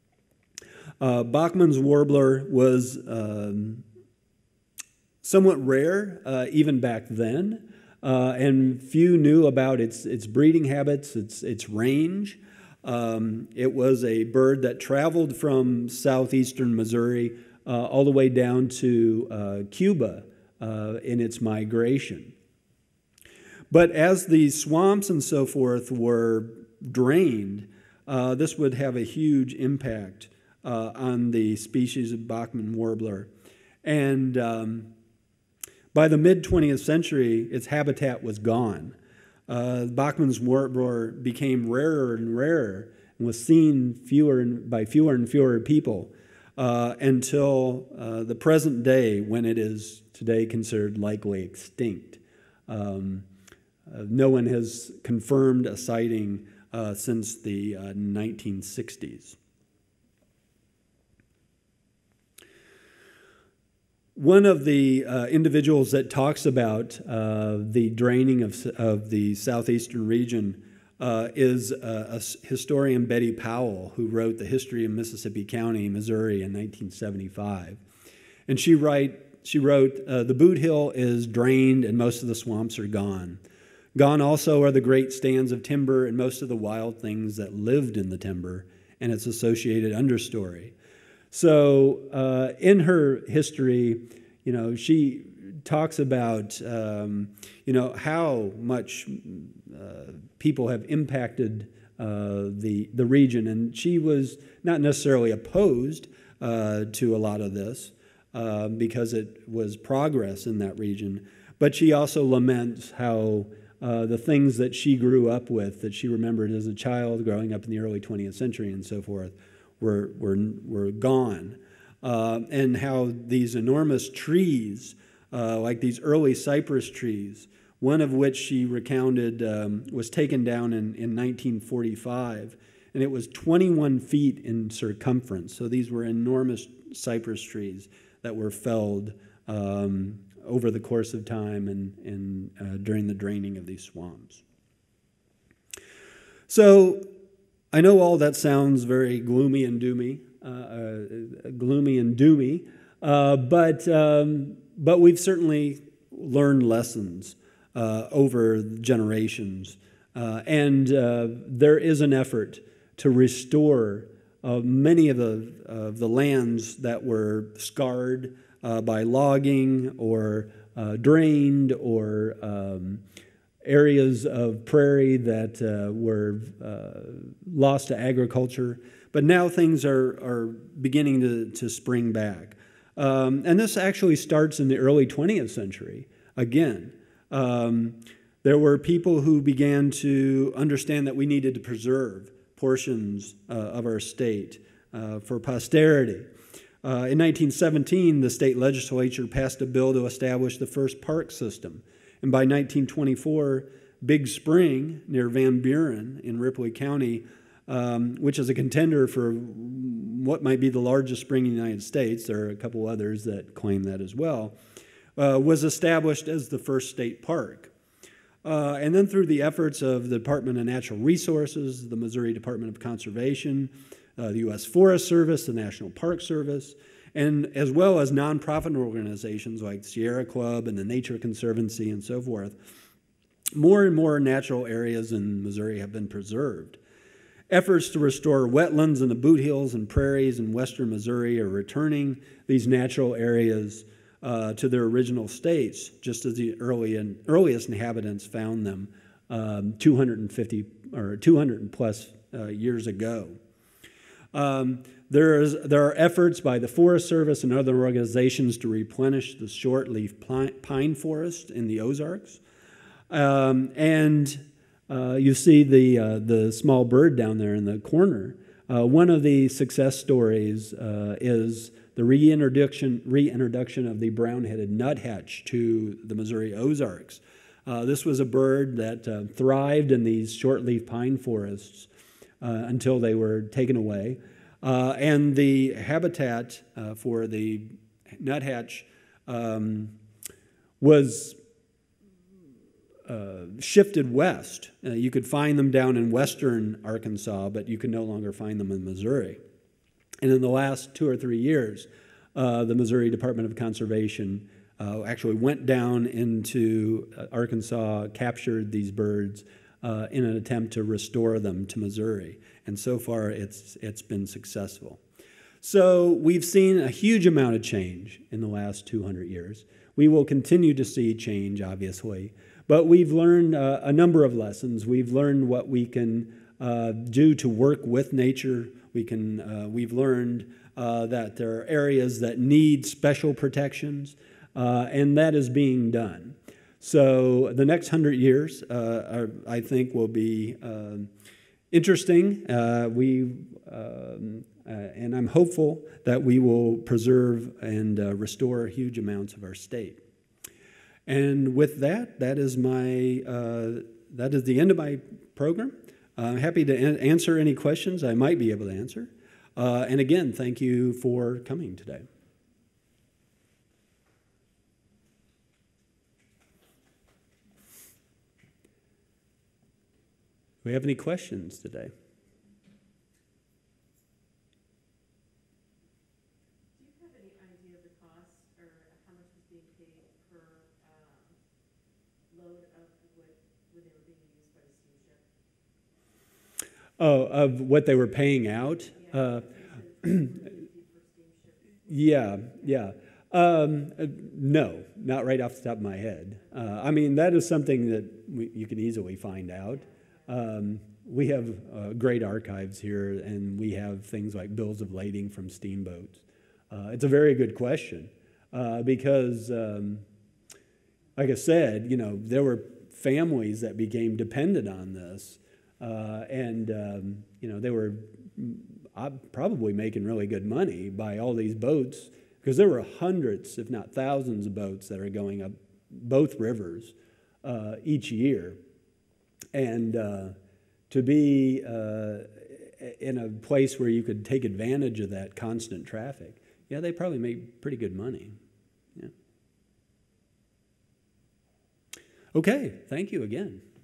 Uh, Bachman's warbler was um, somewhat rare uh, even back then, uh, and few knew about its, its breeding habits, its, its range. Um, it was a bird that traveled from southeastern Missouri uh, all the way down to uh, Cuba uh, in its migration. But as the swamps and so forth were drained, uh, this would have a huge impact uh, on the species of Bachman warbler. And um, by the mid-twentieth century, its habitat was gone. Uh, Bachman's warbler became rarer and rarer and was seen fewer and, by fewer and fewer people uh, until uh, the present day, when it is today considered likely extinct. Um, Uh, no one has confirmed a sighting uh, since the uh, nineteen sixties. One of the uh, individuals that talks about uh, the draining of, of the southeastern region uh, is uh, a historian, Betty Powell, who wrote The History of Mississippi County, Missouri in nineteen seventy-five. And she, write, she wrote, uh, the Boot Hill is drained and most of the swamps are gone. Gone also are the great stands of timber and most of the wild things that lived in the timber and its associated understory. So uh, in her history, you know, she talks about, um, you know, how much uh, people have impacted uh, the, the region. And she was not necessarily opposed uh, to a lot of this uh, because it was progress in that region. But she also laments how Uh, the things that she grew up with, that she remembered as a child growing up in the early twentieth century and so forth, were, were, were gone. Uh, and how these enormous trees uh, like these early cypress trees, one of which she recounted um, was taken down in, in nineteen forty-five, and it was twenty-one feet in circumference. So these were enormous cypress trees that were felled um, over the course of time and, and uh, during the draining of these swamps. So I know all that sounds very gloomy and doomy, uh, uh, gloomy and doomy, uh, but, um, but we've certainly learned lessons uh, over generations. Uh, and uh, there is an effort to restore uh, many of the, of the lands that were scarred uh, by logging or uh, drained or um, areas of prairie that uh, were uh, lost to agriculture. But now things are, are beginning to, to spring back. Um, and this actually starts in the early twentieth century. Again, um, there were people who began to understand that we needed to preserve portions uh, of our state uh, for posterity. Uh, in nineteen seventeen, the state legislature passed a bill to establish the first park system. And by nineteen twenty-four, Big Spring near Van Buren in Ripley County, um, which is a contender for what might be the largest spring in the United States, there are a couple others that claim that as well, uh, was established as the first state park. Uh, and then through the efforts of the Department of Natural Resources, the Missouri Department of Conservation, uh, the U S Forest Service, the National Park Service, and as well as nonprofit organizations like Sierra Club and the Nature Conservancy and so forth, more and more natural areas in Missouri have been preserved. Efforts to restore wetlands in the Boot Hills and prairies in western Missouri are returning these natural areas uh, to their original states, just as the early and earliest inhabitants found them um, two hundred fifty or two hundred plus uh, years ago. Um, There, is, there are efforts by the Forest Service and other organizations to replenish the short-leaf pine forest in the Ozarks. Um, and uh, you see the, uh, the small bird down there in the corner. Uh, one of the success stories uh, is the reintroduction, reintroduction of the brown-headed nuthatch to the Missouri Ozarks. Uh, this was a bird that uh, thrived in these short-leaf pine forests uh, until they were taken away. Uh, and the habitat uh, for the nuthatch um, was uh, shifted west. Uh, you could find them down in western Arkansas, but you could no longer find them in Missouri. And in the last two or three years, uh, the Missouri Department of Conservation uh, actually went down into Arkansas, captured these birds uh, in an attempt to restore them to Missouri. And so far, it's, it's been successful. So we've seen a huge amount of change in the last two hundred years. We will continue to see change, obviously. But we've learned uh, a number of lessons. We've learned what we can uh, do to work with nature. We can, uh, we've learned uh, that there are areas that need special protections, uh, and that is being done. So the next hundred years, uh, are, I think, will be uh, interesting. Uh, we, um, uh, and I'm hopeful that we will preserve and uh, restore huge amounts of our state. And with that, that is my uh, that is the end of my program. I'm happy to an answer any questions I might be able to answer. Uh, and again, thank you for coming today. Do we have any questions today? Do you have any idea of the cost or how much was being paid per um, load of wood when they were being used by the steamship? Oh, of what they were paying out? Yeah. Uh, yeah, yeah, yeah. Um, uh, no, not right off the top of my head. Uh, I mean, that is something that we, you can easily find out. Um, we have uh, great archives here, and we have things like bills of lading from steamboats. Uh, it's a very good question uh, because, um, like I said, you know, there were families that became dependent on this, uh, and um, you know, they were probably making really good money by all these boats because there were hundreds, if not thousands, of boats that are going up both rivers uh, each year. And uh, to be uh, in a place where you could take advantage of that constant traffic, yeah, they probably made pretty good money. Yeah. Okay, thank you again.